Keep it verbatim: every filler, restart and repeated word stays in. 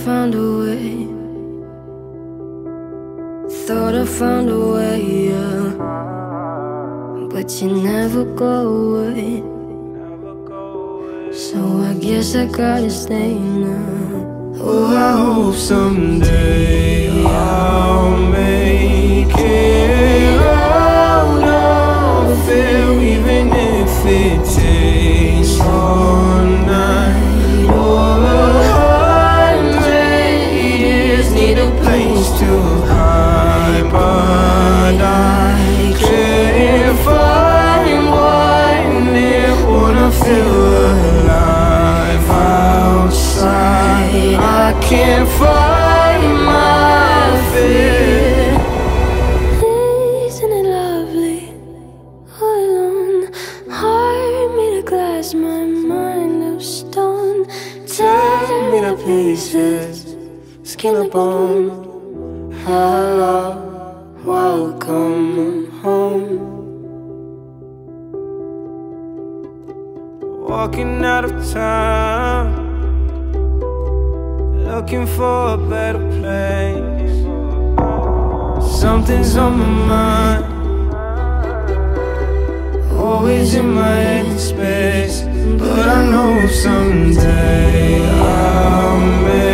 found a way. Thought I found a way, yeah. But you never go away. So I guess I gotta stay now. Oh, I hope someday I'll make it out of it, even if it takes all night or a hundred years. Need a place to hide, but I can't find one near. Wanna feel alive outside. I can't find my fear. Isn't it lovely? All alone, heart made of glass, my mind of stone. Tear me to pieces, skin and bone. Hello, welcome home. Walking out of town, looking for a better place. Something's on my mind, always in my head space. But I know someday I'll make